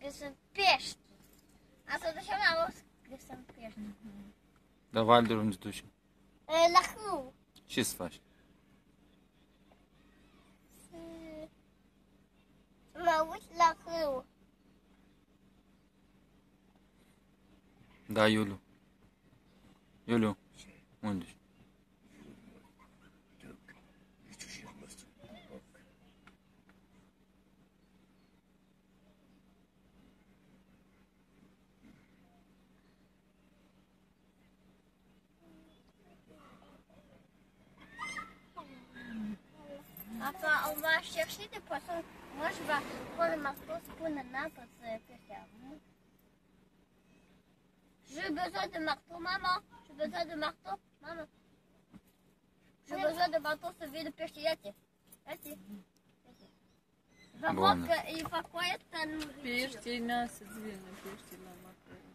că sunt pești. Asta de ce am auzit că sunt pești. Dar Valder unde te duci? La râu. Ce să faci? Să mă uit la râu. Da, Iuliu. Iuliu, unde ești? Apa, on va chercher des poissons. Moi, je vais prendre le marteau până în apă să pești. J'ai besoin de marteau, maman. J'ai besoin de marteau, maman. J'ai besoin de marteau să vii de pești. Ia-te. Ia-te. Va Bună. că îi fac coaiet în Peștii, n-a să-ți vină peștii la marteau.